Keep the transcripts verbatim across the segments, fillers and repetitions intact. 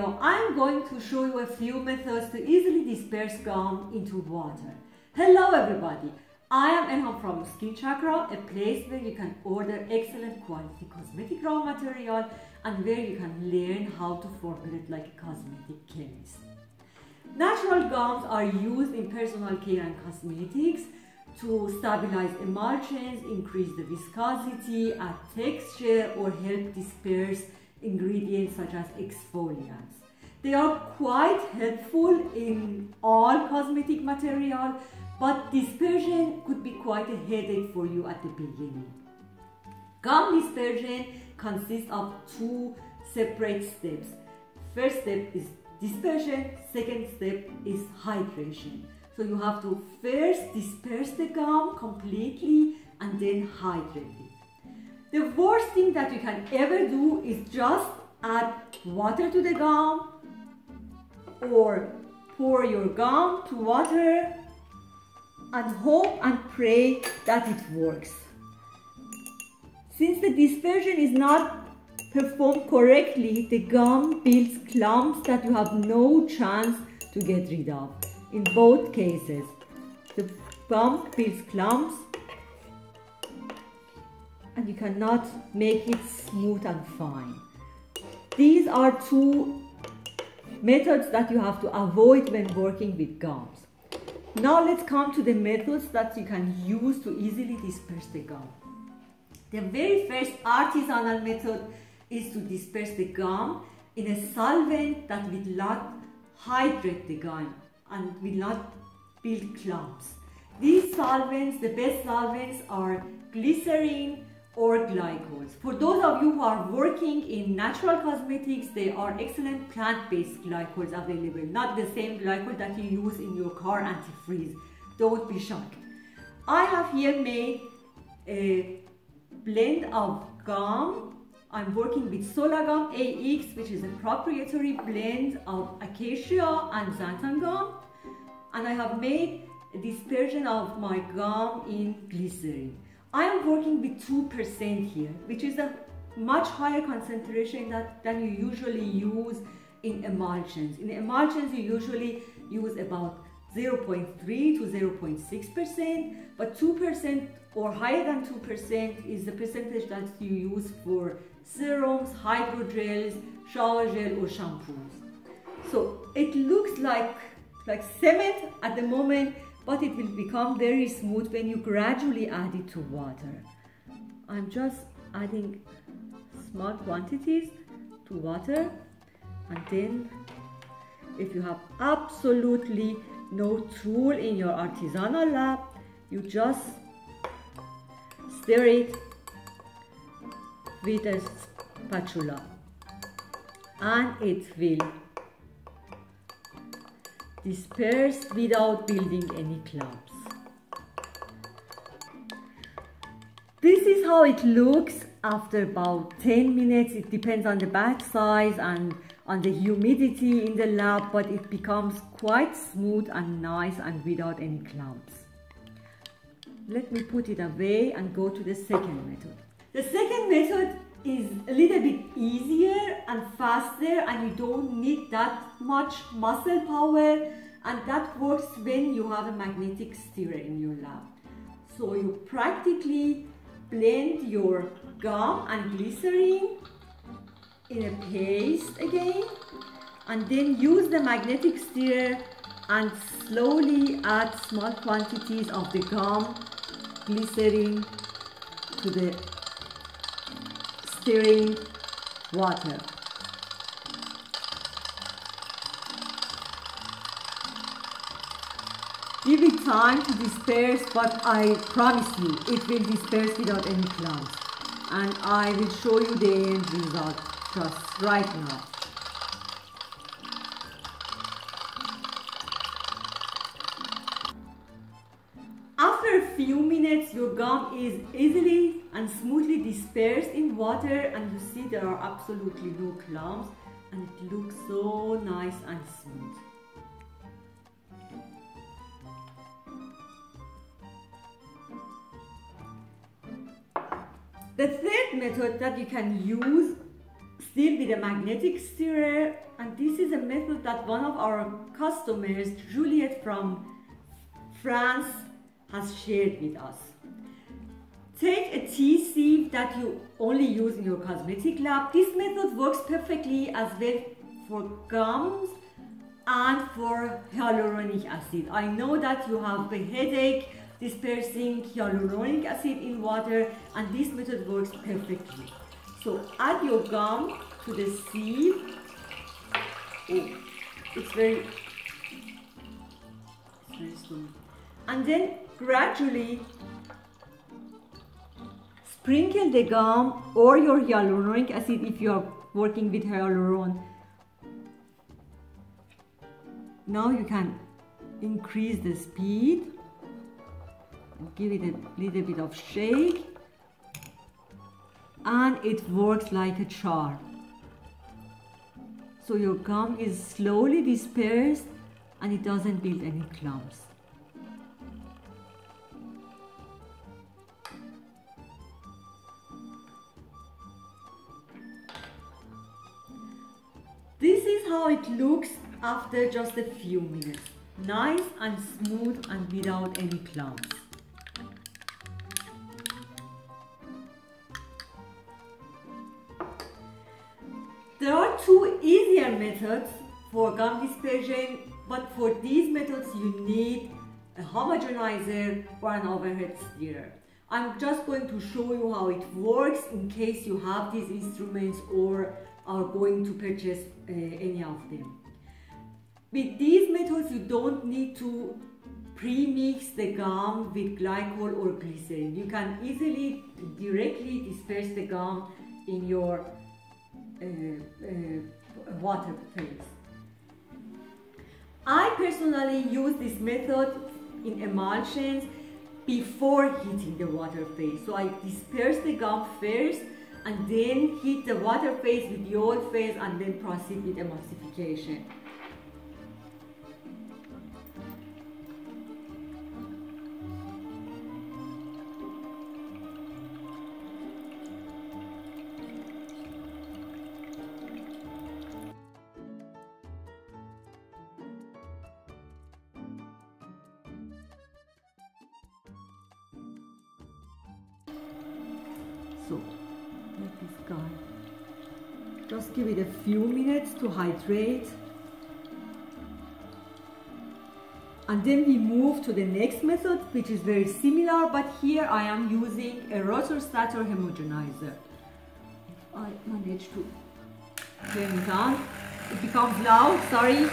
video, I'm going to show you a few methods to easily disperse gum into water. Hello everybody, I am Elham from Skin Chakra, a place where you can order excellent quality cosmetic raw material and where you can learn how to formulate like a cosmetic chemist. Natural gums are used in personal care and cosmetics to stabilize emulsions, increase the viscosity, add texture, or help disperse ingredients such as exfoliants. They are quite helpful in all cosmetic material, but dispersion could be quite a headache for you at the beginning. Gum dispersion consists of two separate steps. First step is dispersion, second step is hydration. So you have to first disperse the gum completely and then hydrate it. The worst thing that you can ever do is just add water to the gum or pour your gum to water and hope and pray that it works. Since the dispersion is not performed correctly, the gum builds clumps that you have no chance to get rid of. In both cases, the gum builds clumps and you cannot make it smooth and fine. These are two methods that you have to avoid when working with gums. Now let's come to the methods that you can use to easily disperse the gum. The very first artisanal method is to disperse the gum in a solvent that will not hydrate the gum and will not build clumps. These solvents, the best solvents are glycerin or glycols. For those of you who are working in natural cosmetics, there are excellent plant-based glycols available, not the same glycol that you use in your car antifreeze. Don't be shocked. I have here made a blend of gum. I'm working with Solagum A X, which is a proprietary blend of acacia and xanthan gum. And I have made a dispersion of my gum in glycerin. I am working with two percent here, which is a much higher concentration that, than you usually use in emulsions. In emulsions, you usually use about zero point three to zero point six percent, but two percent or higher than two percent is the percentage that you use for serums, hydrogels, shower gel or shampoos. So it looks like, like cement at the moment, but it will become very smooth when you gradually add it to water. I'm just adding small quantities to water, and then if you have absolutely no tool in your artisanal lab, you just stir it with a spatula and it will disperse without building any clumps. This is how it looks after about ten minutes. It depends on the batch size and on the humidity in the lab, but it becomes quite smooth and nice and without any clumps. Let me put it away and go to the second method. The second method is a little bit easier and faster, and you don't need that much muscle power, and that works when you have a magnetic stirrer in your lab. So you practically blend your gum and glycerin in a paste again, and then use the magnetic stirrer and slowly add small quantities of the gum, glycerin to the stirring water. Give it time to disperse, but I promise you it will disperse without any clumps, and I will show you the end result just right now. After a few minutes, your gum is easily and smoothly dispersed in water, and you see there are absolutely no clumps, and it looks so nice and smooth. The third method that you can use still with a magnetic stirrer, and this is a method that one of our customers, Juliet from France, has shared with us. Take a tea sieve that you only use in your cosmetic lab. This method works perfectly as well for gums and for hyaluronic acid. I know that you have a headache dispersing hyaluronic acid in water, and this method works perfectly. So add your gum to the sieve. Oh, it's very, it's very strong. And then gradually sprinkle the gum or your hyaluronic acid if you are working with hyaluron. Now you can increase the speed, give it a little bit of shake, and it works like a charm. So your gum is slowly dispersed and it doesn't build any clumps. This is how it looks after just a few minutes. Nice and smooth and without any clumps. There are two easier methods for gum dispersion, but for these methods you need a homogenizer or an overhead stirrer. I'm just going to show you how it works in case you have these instruments or are going to purchase uh, any of them. With these methods you don't need to pre-mix the gum with glycol or glycerin. You can easily directly disperse the gum in your uh, uh, water phase. I personally use this method in emulsions before heating the water phase. So I disperse the gum first and then heat the water phase with the oil phase and then proceed with emulsification. So, let this guy. Just give it a few minutes to hydrate. And then we move to the next method, which is very similar, but here I am using a rotor-stator homogenizer. I managed to turn it on. It becomes loud, sorry.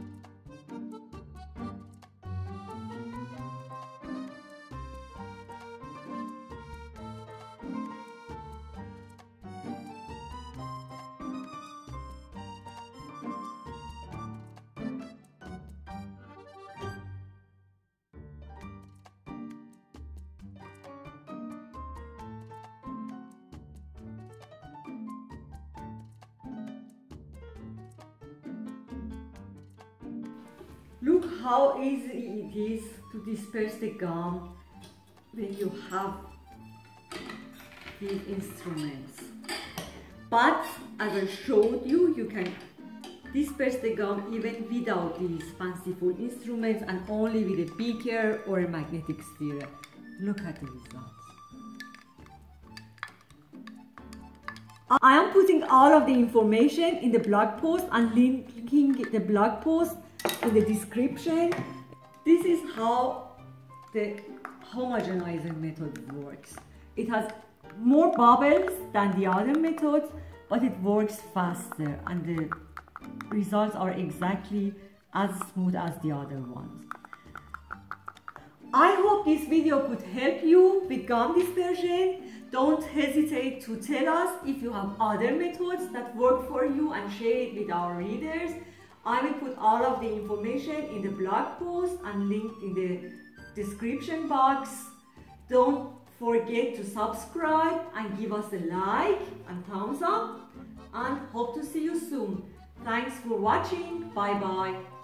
Look how easy it is to disperse the gum when you have these instruments. But as I showed you, you can disperse the gum even without these fanciful instruments and only with a beaker or a magnetic stirrer. Look at the results. I am putting all of the information in the blog post and linking the blog post in the description. This is how the homogenizer method works. It has more bubbles than the other methods, but it works faster and the results are exactly as smooth as the other ones. I hope this video could help you with gum dispersion. Don't hesitate to tell us if you have other methods that work for you and share it with our readers. I will put all of the information in the blog post and linked in the description box. Don't forget to subscribe and give us a like and thumbs up, and hope to see you soon. Thanks for watching. Bye bye.